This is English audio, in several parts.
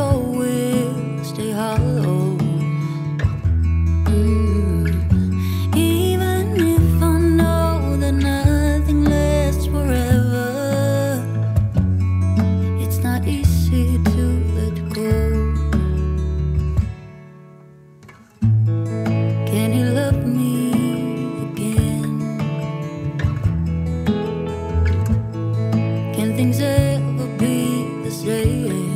door will stay hollow. Even if I know that nothing lasts forever, it's not easy to let go. Can you love me again? Can things ever be the same?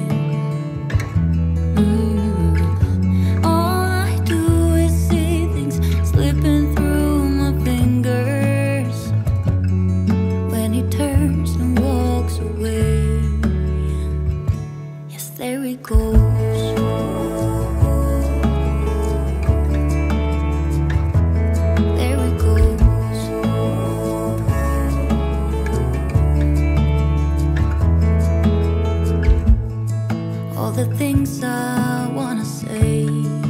All I do is see things slipping through my fingers when he turns and walks away. Yes, there he goes. There he goes. All the things I wanna say,